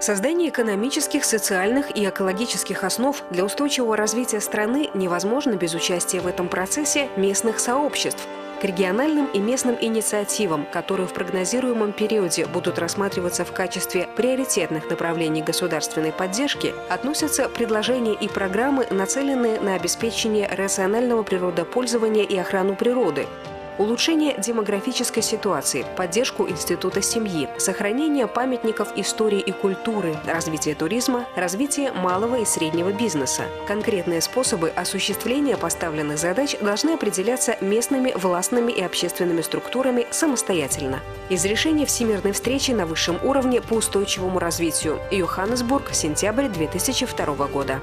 Создание экономических, социальных и экологических основ для устойчивого развития страны невозможно без участия в этом процессе местных сообществ. К региональным и местным инициативам, которые в прогнозируемом периоде будут рассматриваться в качестве приоритетных направлений государственной поддержки, относятся предложения и программы, нацеленные на обеспечение рационального природопользования и охрану природы, улучшение демографической ситуации, поддержку института семьи, сохранение памятников истории и культуры, развитие туризма, развитие малого и среднего бизнеса. Конкретные способы осуществления поставленных задач должны определяться местными властными и общественными структурами самостоятельно. Из решения Всемирной встречи на высшем уровне по устойчивому развитию. Йоханнесбург, сентябрь 2002 года.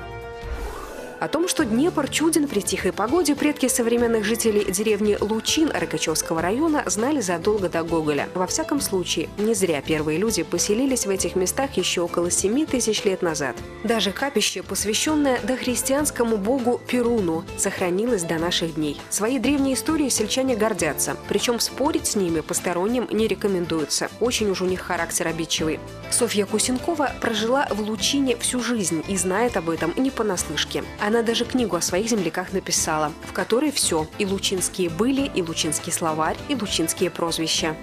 О том, что Днепр чуден при тихой погоде, предки современных жителей деревни Лучин Рогачевского района знали задолго до Гоголя. Во всяком случае, не зря первые люди поселились в этих местах еще около 7000 лет назад. Даже капище, посвященное дохристианскому богу Перуну, сохранилось до наших дней. Своей древней историей сельчане гордятся, причем спорить с ними посторонним не рекомендуется. Очень уж у них характер обидчивый. Софья Кусенкова прожила в Лучине всю жизнь и знает об этом не понаслышке. Она даже книгу о своих земляках написала, в которой все – и лучинские были, и лучинский словарь, и лучинские прозвища.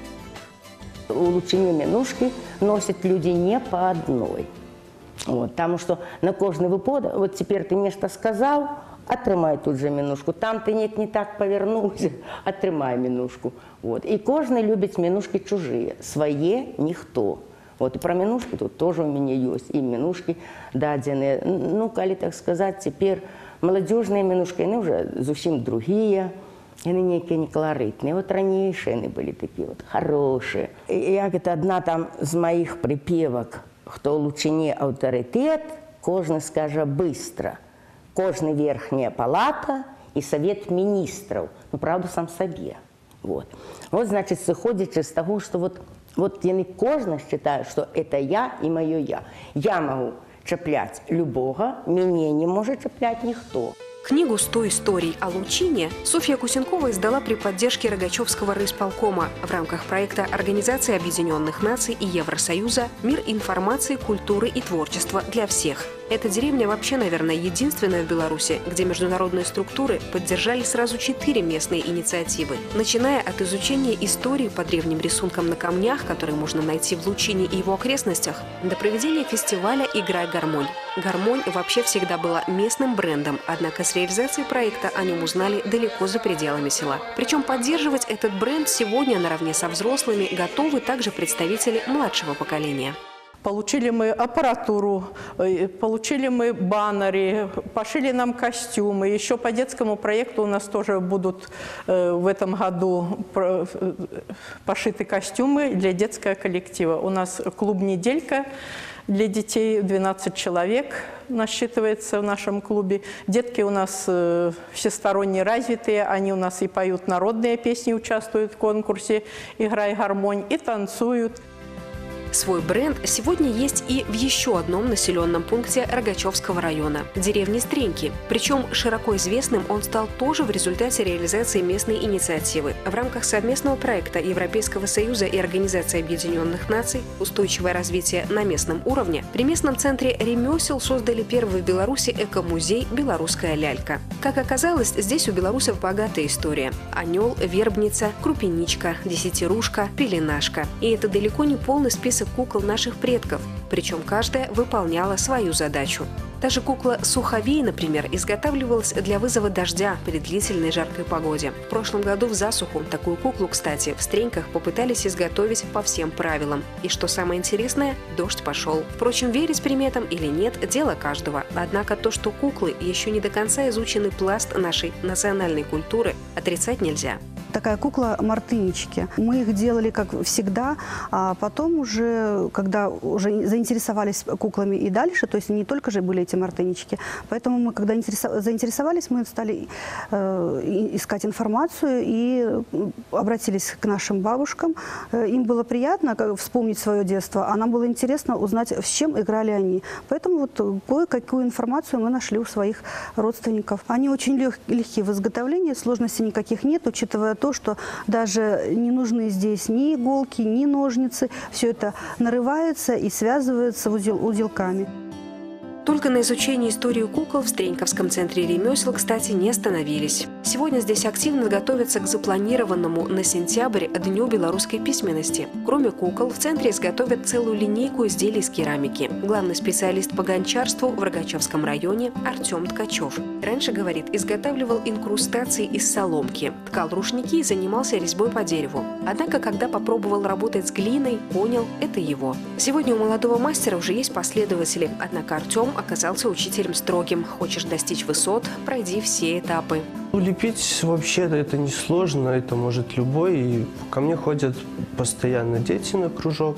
У Лучине минушки носят люди не по одной. Потому что на кожный выпад, вот теперь ты нечто сказал, отримай тут же минушку. Там ты не так повернулся, отримай минушку. И кожный любит минушки чужие, свои никто. И про минушки тут тоже у меня есть, и минушки дадзенные. Ну, коли так сказать, теперь молодежные минушки, они уже зовсім другие, они некие не колоритные. Раньше они были такие хорошие. Як это одна там из моих припевок, кто в Лучине авторитет, кожный скажет быстро, кожный верхняя палата и совет министров, правда, сам себе. Значит, выходит из того, что я кожно считаю, что это я и мое я. Я могу цеплять любого, меня не может цеплять никто. Книгу «100 историй о Лучине» Софья Кусенкова издала при поддержке Рогачевского райисполкома в рамках проекта Организации Объединенных Наций и Евросоюза «Мир информации, культуры и творчества для всех». Эта деревня вообще, наверное, единственная в Беларуси, где международные структуры поддержали сразу 4 местные инициативы. Начиная от изучения истории по древним рисункам на камнях, которые можно найти в Лучине и его окрестностях, до проведения фестиваля «Играй гармонь». Гармонь вообще всегда была местным брендом, однако с реализацией проекта о нем узнали далеко за пределами села. Причем поддерживать этот бренд сегодня наравне со взрослыми готовы также представители младшего поколения. Получили мы аппаратуру, получили мы баннеры, пошили нам костюмы. Еще по детскому проекту у нас тоже будут в этом году пошиты костюмы для детского коллектива. У нас клуб «Неделька» для детей, 12 человек насчитывается в нашем клубе. Детки у нас всесторонне развитые, они у нас и поют народные песни, участвуют в конкурсе «Играй гармонь» и танцуют. Свой бренд сегодня есть и в еще одном населенном пункте Рогачевского района – деревне Стреньки. Причем широко известным он стал тоже в результате реализации местной инициативы. В рамках совместного проекта Европейского Союза и Организации Объединенных Наций «Устойчивое развитие на местном уровне» при местном центре ремесел создали первый в Беларуси эко-музей «Белорусская лялька». Как оказалось, здесь у белорусов богатая история – анел, вербница, крупеничка, десятирушка, пеленашка. И это далеко не полный список кукол наших предков, причем каждая выполняла свою задачу. Даже кукла Суховей, например, изготавливалась для вызова дождя при длительной жаркой погоде. В прошлом году в засуху такую куклу, кстати, в Стреньках попытались изготовить по всем правилам. И что самое интересное, дождь пошел. Впрочем, верить приметам или нет – дело каждого. Однако то, что куклы еще не до конца изученный пласт нашей национальной культуры, отрицать нельзя. Такая кукла мартынички. Мы их делали, как всегда, а потом уже, когда уже заинтересовались куклами и дальше, то есть не только же были эти мартынички, поэтому мы, когда заинтересовались, мы стали искать информацию и обратились к нашим бабушкам. Им было приятно вспомнить свое детство, а нам было интересно узнать, с чем играли они. Поэтому кое-какую информацию мы нашли у своих родственников. Они очень легкие в изготовлении, сложностей никаких нет, учитывая то, что даже не нужны здесь ни иголки, ни ножницы. Все это нарывается и связывается узелками. Только на изучении истории кукол в Стреньковском центре ремесел, кстати, не остановились. Сегодня здесь активно готовятся к запланированному на сентябрь Дню белорусской письменности. Кроме кукол, в центре изготовят целую линейку изделий из керамики. Главный специалист по гончарству в Рогачевском районе Артем Ткачев. Раньше, говорит, изготавливал инкрустации из соломки, ткал рушники и занимался резьбой по дереву. Однако, когда попробовал работать с глиной, понял – это его. Сегодня у молодого мастера уже есть последователи, однако Артем оказался учителем строгим. Хочешь достичь высот – пройди все этапы. Лепить вообще это несложно, это может любой. И ко мне ходят постоянно дети на кружок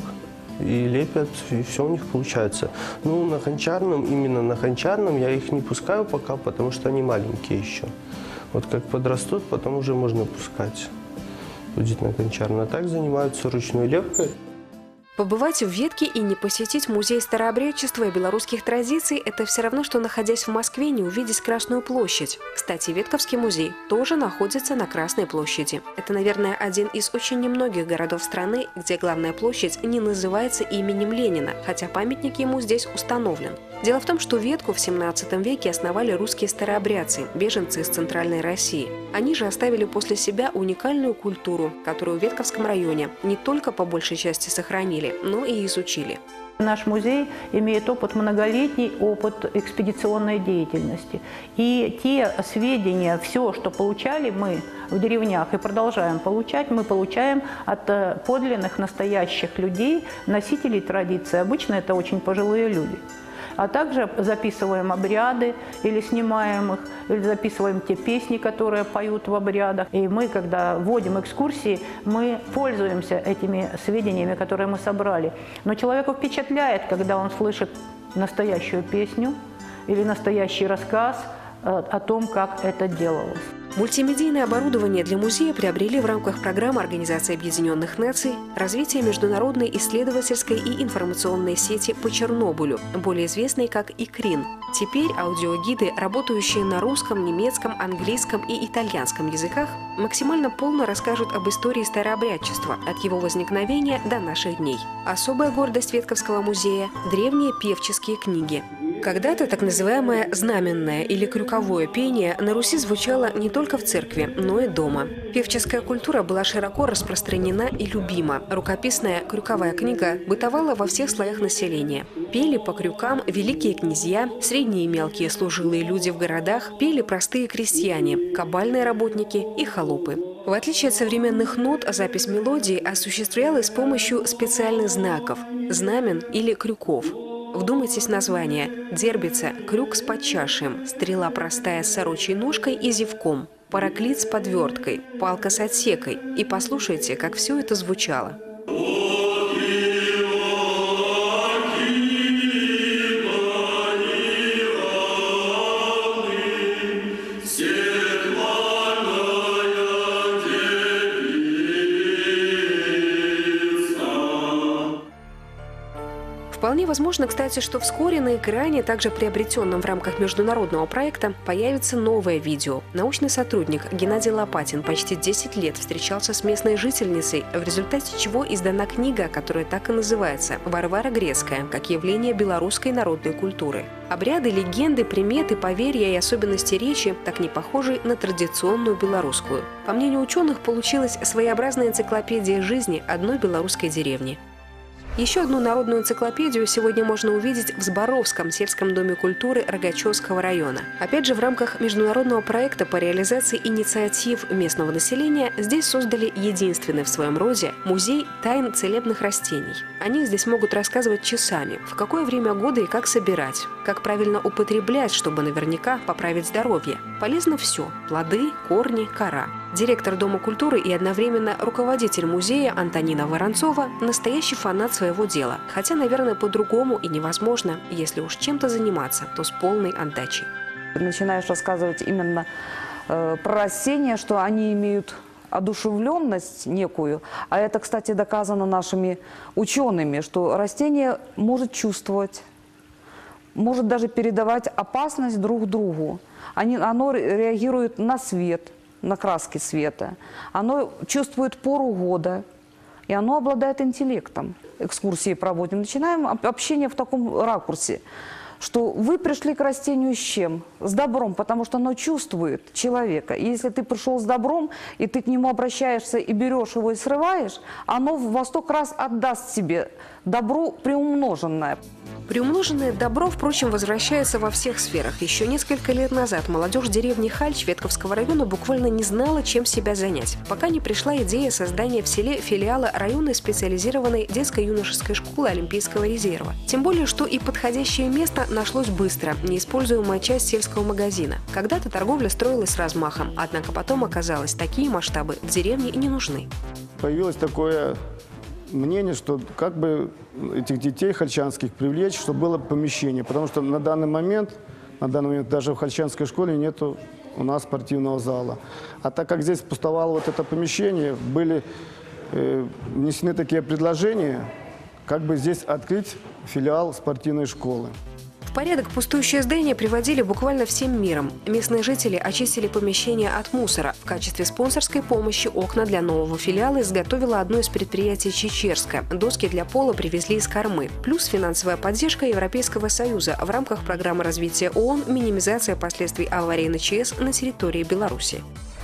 и лепят, и все у них получается. Ну, на гончарном, именно на гончарном я их не пускаю пока, потому что они маленькие еще. Вот как подрастут, потом уже можно пускать. Будет на гончарном. А так занимаются ручной лепкой. Побывать в Ветке и не посетить музей старообрядчества и белорусских традиций – это все равно, что, находясь в Москве, не увидеть Красную площадь. Кстати, Ветковский музей тоже находится на Красной площади. Это, наверное, один из очень немногих городов страны, где главная площадь не называется именем Ленина, хотя памятник ему здесь установлен. Дело в том, что Ветку в 17 веке основали русские старообрядцы, беженцы из Центральной России. Они же оставили после себя уникальную культуру, которую в Ветковском районе не только по большей части сохранили, но и изучили. Наш музей имеет многолетний опыт экспедиционной деятельности. И те сведения, все, что получали мы в деревнях и продолжаем получать, мы получаем от подлинных, настоящих людей, носителей традиции. Обычно это очень пожилые люди. А также записываем обряды или снимаем их, или записываем те песни, которые поют в обрядах. И мы, когда вводим экскурсии, мы пользуемся этими сведениями, которые мы собрали. Но человеку впечатляет, когда он слышит настоящую песню или настоящий рассказ о том, как это делалось. Мультимедийное оборудование для музея приобрели в рамках программы Организации Объединенных Наций «Развитие международной исследовательской и информационной сети по Чернобылю», более известной как ИКРИН. Теперь аудиогиды, работающие на русском, немецком, английском и итальянском языках, максимально полно расскажут об истории старообрядчества от его возникновения до наших дней. Особая гордость Ветковского музея – древние певческие книги. Когда-то так называемое знаменное или крюковое пение на Руси звучало не только в церкви, но и дома. Певческая культура была широко распространена и любима. Рукописная крюковая книга бытовала во всех слоях населения. Пели по крюкам великие князья, средние и мелкие служилые люди в городах, пели простые крестьяне, кабальные работники и холопы. В отличие от современных нот, запись мелодии осуществлялась с помощью специальных знаков – знамен или крюков. Вдумайтесь в название: дербица – крюк с подчашием, стрела простая с сорочьей ножкой и зевком, параклит с подверткой, палка с отсекой. И послушайте, как все это звучало. Вполне возможно, кстати, что вскоре на экране, также приобретенном в рамках международного проекта, появится новое видео. Научный сотрудник Геннадий Лопатин почти 10 лет встречался с местной жительницей, в результате чего издана книга, которая так и называется «Варвара Грецкая. Как явление белорусской народной культуры». Обряды, легенды, приметы, поверья и особенности речи так не похожи на традиционную белорусскую. По мнению ученых, получилась своеобразная энциклопедия жизни одной белорусской деревни. Еще одну народную энциклопедию сегодня можно увидеть в Зборовском сельском доме культуры Рогачевского района. Опять же, в рамках международного проекта по реализации инициатив местного населения здесь создали единственный в своем роде музей тайн целебных растений. О них здесь могут рассказывать часами, в какое время года и как собирать, как правильно употреблять, чтобы наверняка поправить здоровье. Полезно все – плоды, корни, кора. Директор Дома культуры и одновременно руководитель музея Антонина Воронцова – настоящий фанат своего дела. Хотя, наверное, по-другому и невозможно, если уж чем-то заниматься, то с полной отдачей. Начинаешь рассказывать именно про растения, что они имеют одушевленность некую. А это, кстати, доказано нашими учеными, что растение может чувствовать, может даже передавать опасность друг другу. Оно реагирует на свет, на краски света, оно чувствует пору года, и оно обладает интеллектом. Экскурсии проводим, начинаем общение в таком ракурсе, что вы пришли к растению с чем? С добром, потому что оно чувствует человека. И если ты пришел с добром, и ты к нему обращаешься и берешь его и срываешь, оно во 100 раз отдаст тебе добро приумноженное. Приумноженное добро, впрочем, возвращается во всех сферах. Еще несколько лет назад молодежь деревни Хальч Ветковского района буквально не знала, чем себя занять, пока не пришла идея создания в селе филиала районной специализированной детско-юношеской школы Олимпийского резерва. Тем более, что и подходящее место нашлось быстро, неиспользуемая часть сельского магазина. Когда-то торговля строилась с размахом, однако потом оказалось, такие масштабы в деревне не нужны. Появилось такое мнение, что как бы этих детей хальчанских привлечь, чтобы было помещение. Потому что на данный момент даже в хальчанской школе нету у нас спортивного зала. А так как здесь пустовало вот это помещение, были внесены такие предложения, как бы здесь открыть филиал спортивной школы. В порядок пустующее здание приводили буквально всем миром. Местные жители очистили помещение от мусора. В качестве спонсорской помощи окна для нового филиала изготовило одно из предприятий Чечерска. Доски для пола привезли из Кормы. Плюс финансовая поддержка Европейского Союза в рамках программы развития ООН «Минимизация последствий аварии на ЧС на территории Беларуси».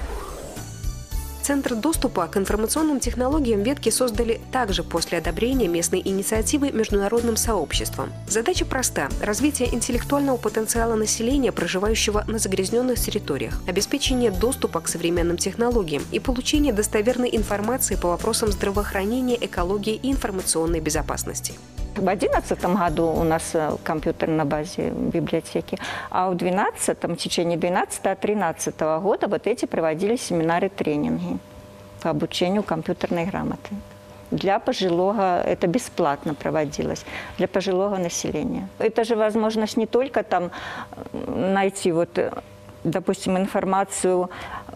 Центр доступа к информационным технологиям ветки создали также после одобрения местной инициативы международным сообществом. Задача проста – развитие интеллектуального потенциала населения, проживающего на загрязненных территориях, обеспечение доступа к современным технологиям и получение достоверной информации по вопросам здравоохранения, экологии и информационной безопасности. В 2011 году у нас компьютер на базе библиотеки, а в течение 2012-2013 года вот эти проводились семинары-тренинги по обучению компьютерной грамоты. Для пожилого, это бесплатно проводилось, для пожилого населения. Это же возможность не только там найти допустим, информацию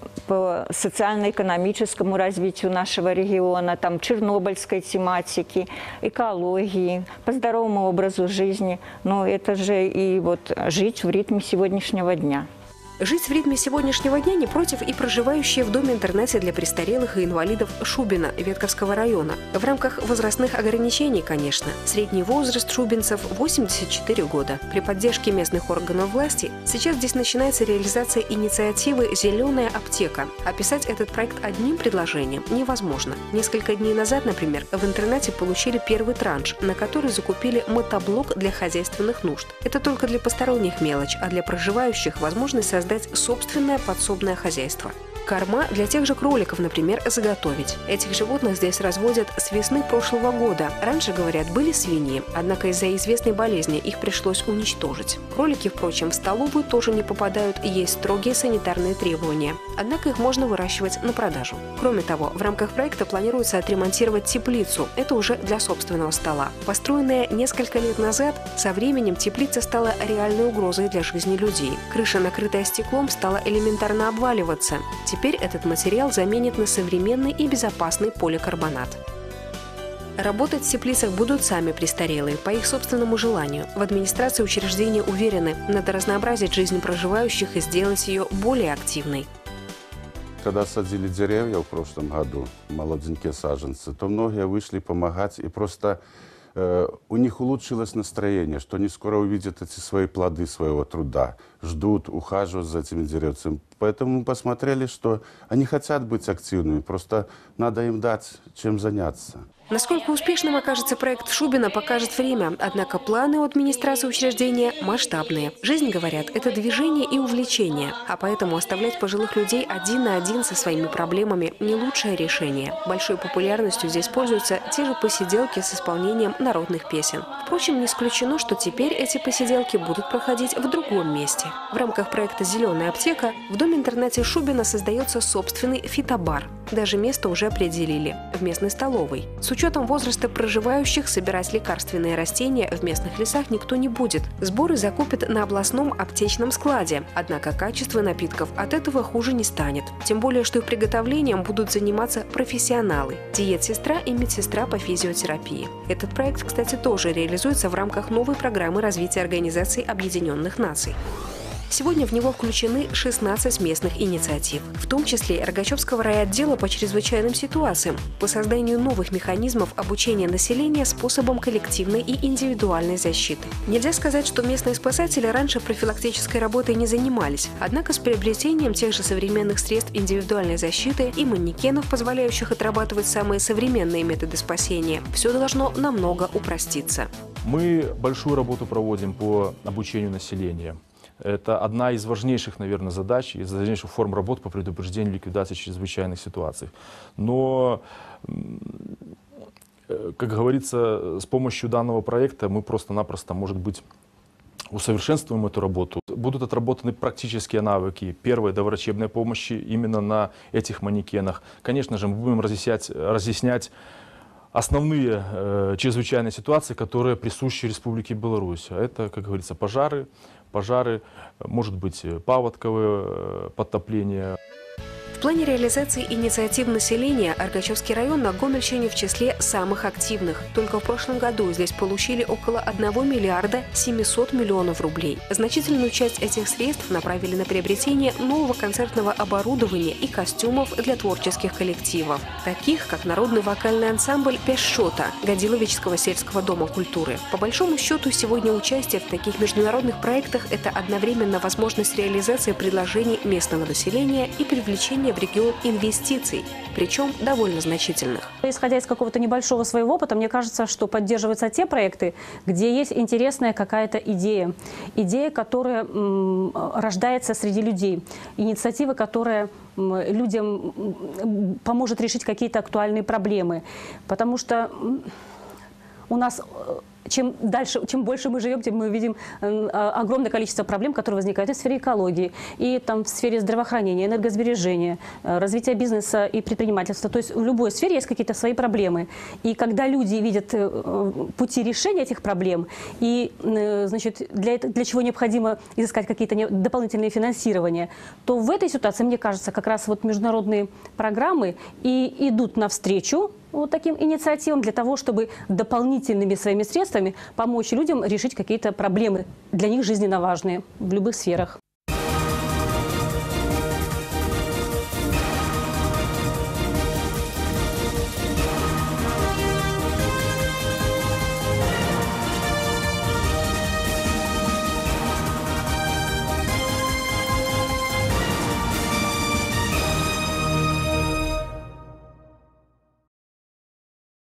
по социально-экономическому развитию нашего региона, там, чернобыльской тематики, экологии, по здоровому образу жизни. Но это же и жить в ритме сегодняшнего дня. Жить в ритме сегодняшнего дня не против и проживающие в доме-интернате для престарелых и инвалидов Шубино Ветковского района. В рамках возрастных ограничений, конечно. Средний возраст шубинцев – 84 года. При поддержке местных органов власти сейчас здесь начинается реализация инициативы «Зеленая аптека». Описать этот проект одним предложением невозможно. Несколько дней назад, например, в интернете получили первый транш, на который закупили мотоблок для хозяйственных нужд. Это только для посторонних мелочь, а для проживающих возможность создать собственное подсобное хозяйство. Корма для тех же кроликов, например, заготовить. Этих животных здесь разводят с весны прошлого года. Раньше, говорят, были свиньи, однако из-за известной болезни их пришлось уничтожить. Кролики, впрочем, в столовую тоже не попадают, и есть строгие санитарные требования. Однако их можно выращивать на продажу. Кроме того, в рамках проекта планируется отремонтировать теплицу. Это уже для собственного стола. Построенная несколько лет назад, со временем теплица стала реальной угрозой для жизни людей. Крыша, накрытая стеклом, стала элементарно обваливаться. Теперь этот материал заменит на современный и безопасный поликарбонат. Работать в теплицах будут сами престарелые, по их собственному желанию. В администрации учреждения уверены, надо разнообразить жизнь проживающих и сделать ее более активной. Когда садили деревья в прошлом году, молоденькие саженцы, то многие вышли помогать, и просто у них улучшилось настроение, что они скоро увидят эти свои плоды своего труда, ждут, ухаживают за этими деревцами. Поэтому мы посмотрели, что они хотят быть активными, просто надо им дать чем заняться. Насколько успешным окажется проект Шубино, покажет время. Однако планы у администрации учреждения масштабные. Жизнь, говорят, это движение и увлечение. А поэтому оставлять пожилых людей один на один со своими проблемами – не лучшее решение. Большой популярностью здесь пользуются те же посиделки с исполнением народных песен. Впрочем, не исключено, что теперь эти посиделки будут проходить в другом месте. В рамках проекта «Зеленая аптека» в доме-интернате Шубино создается собственный фитобар. Даже место уже определили – в местной столовой. С учетом возраста проживающих собирать лекарственные растения в местных лесах никто не будет. Сборы закупят на областном аптечном складе. Однако качество напитков от этого хуже не станет. Тем более, что их приготовлением будут заниматься профессионалы – диет-сестра и медсестра по физиотерапии. Этот проект, кстати, тоже реализуется в рамках новой программы развития Организации Объединенных Наций. Сегодня в него включены 16 местных инициатив, в том числе и Рогачевского райотдела по чрезвычайным ситуациям, по созданию новых механизмов обучения населения способам коллективной и индивидуальной защиты. Нельзя сказать, что местные спасатели раньше профилактической работой не занимались, однако с приобретением тех же современных средств индивидуальной защиты и манекенов, позволяющих отрабатывать самые современные методы спасения, все должно намного упроститься. Мы большую работу проводим по обучению населения. Это одна из важнейших, наверное, задач, из важнейших форм работы по предупреждению и ликвидации чрезвычайных ситуаций. Но, как говорится, с помощью данного проекта мы просто-напросто, может быть, усовершенствуем эту работу. Будут отработаны практические навыки первой доврачебной помощи именно на этих манекенах. Конечно же, мы будем разъяснять основные чрезвычайные ситуации, которые присущи Республике Беларусь. Это, как говорится, пожары, может быть, паводковые подтопления. В плане реализации инициатив населения Рогачевский район на Гомельщине в числе самых активных. Только в прошлом году здесь получили около 1 миллиарда 700 миллионов рублей. Значительную часть этих средств направили на приобретение нового концертного оборудования и костюмов для творческих коллективов, таких как народный вокальный ансамбль «Пешота» Годиловичского сельского дома культуры. По большому счету, сегодня участие в таких международных проектах – это одновременно возможность реализации предложений местного населения и привлечения в регион инвестиций, причем довольно значительных. Исходя из какого-то небольшого своего опыта, мне кажется, что поддерживаются те проекты, где есть интересная какая-то идея. Идея, которая рождается среди людей. Инициатива, которая людям поможет решить какие-то актуальные проблемы. Потому что у нас... Чем больше мы живем, тем мы видим огромное количество проблем, которые возникают и в сфере экологии, и там в сфере здравоохранения, энергосбережения, развития бизнеса и предпринимательства. То есть в любой сфере есть какие-то свои проблемы. И когда люди видят пути решения этих проблем, и значит, для чего необходимо изыскать какие-то дополнительные финансирования, то в этой ситуации, мне кажется, как раз вот международные программы и идут навстречу вот таким инициативам для того, чтобы дополнительными своими средствами помочь людям решить какие-то проблемы для них жизненно важные в любых сферах.